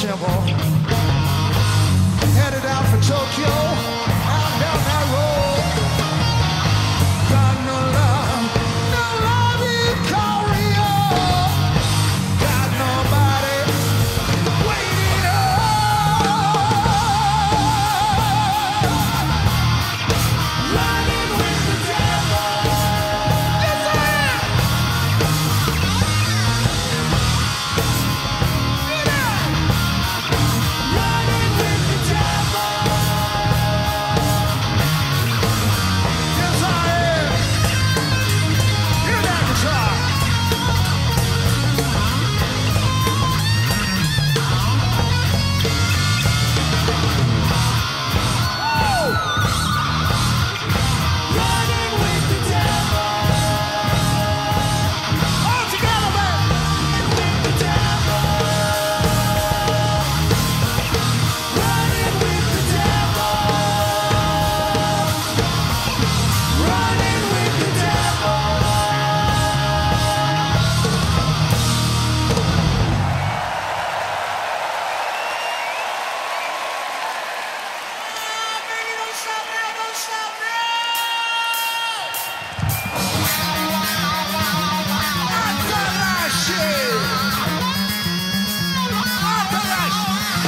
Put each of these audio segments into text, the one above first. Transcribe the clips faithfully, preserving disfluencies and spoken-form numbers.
simple. Headed out for Tokyo, out down that road. Got no love, no love in Korea. Got nobody waiting up. Running with the devil. Yes, I am. Running with the devil. Yes, I am. Hear that guitar. Running with the devil. All together, man. With the devil. Running with the devil. Running with the devil. Baby, don't stop now, don't stop now. Atalashi. Atalashi.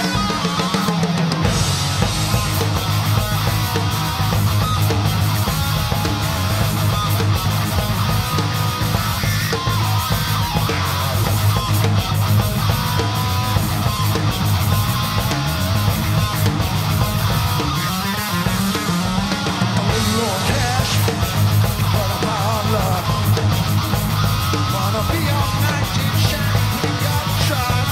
I'm waiting on cash, but I'm out on luck. Wanna be all night, get shot, we got shot.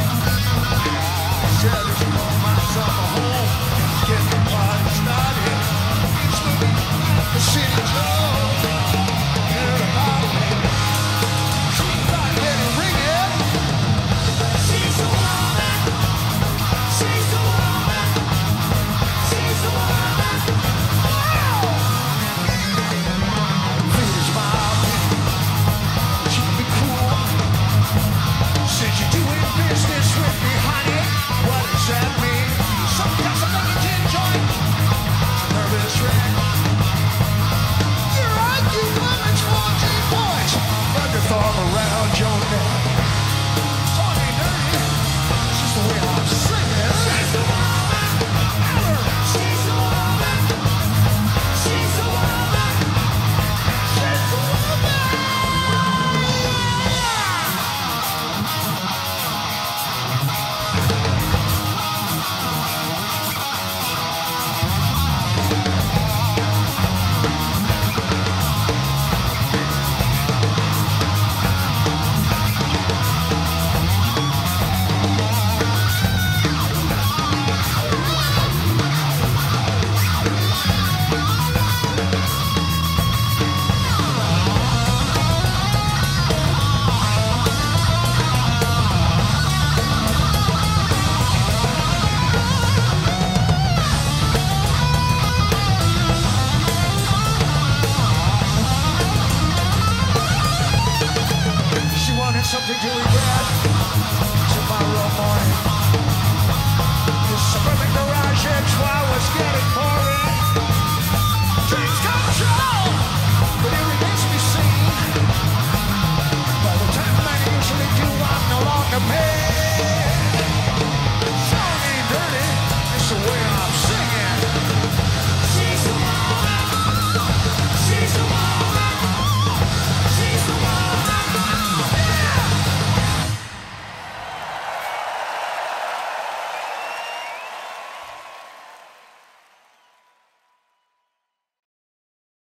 Said it's for myself a home, get the party started. It's the beat at the city club. Hear about it. She's not getting ringing. She's a woman. She's a woman. She's a woman. Feet is my opinion. She can be cool. Said you're doing business with me, honey. What does that mean? Some got some like a gin joint. Nervous wreck. You're right, you lemons, fourteen points. Run your thumb around your neck. Song ain't dirty. It's just the way I'm singing. She's a woman. She's a woman. She's a woman. She's a woman. She wanted something to eat.